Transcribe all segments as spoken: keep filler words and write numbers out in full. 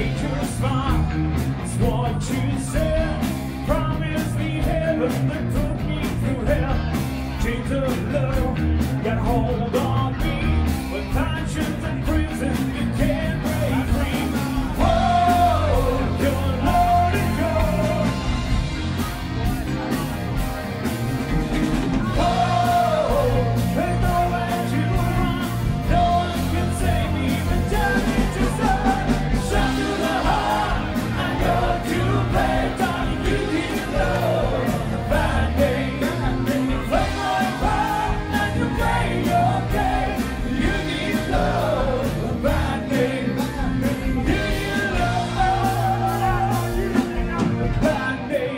Angel smile, it's what you said. Promise me heaven that took me through hell. Chains of love got hold on me, but conscience and prison you can't break free. Whoa, you're loaded gold. Whoa, there's nowhere to run. No one can save me, but damage is done. Shot to the heart, I know to play. Darling, you need love. Bad day, play my part, and you play your game. You need love. Bad day, you need love. Bad day.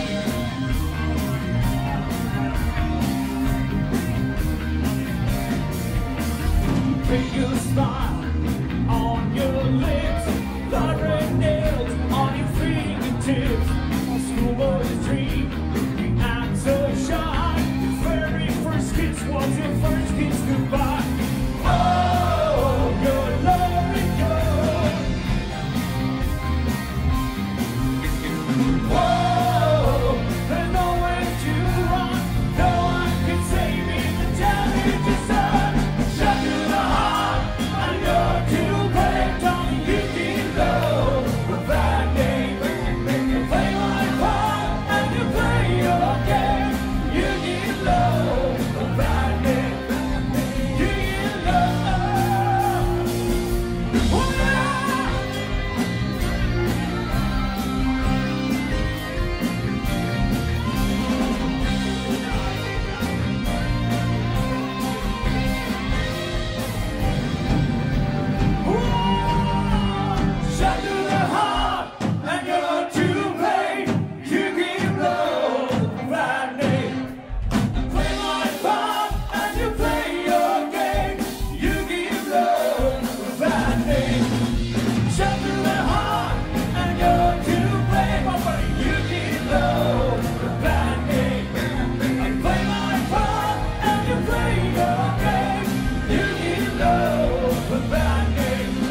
Finger smile on your lips, blood red nails on your fingertips. A schoolboy's dream, the answer shot. Your very first kiss was your first kiss goodbye. Oh, your love is good. Whoa, there's nowhere to run. No one can save me. The damage is done. Shot to the heart, I know to play. Darling, you need love. A bad name, play my part, and you play your game. You need love. A bad name, you need love. Whoa. Shot to the heart, and you're too late. You give love, bad name. Play my part, and you play your game. You give love, bad name. Shot to the heart, and you're too late. My buddy, you give love, bad name. Play my part, and you play your game. You give love, bad name.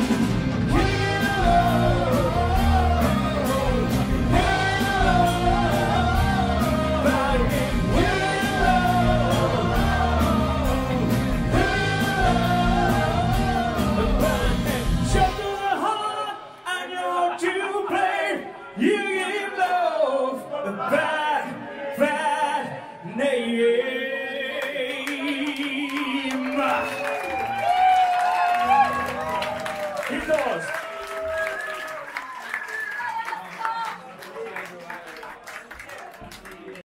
You give love a bad, bad name. Here's yours.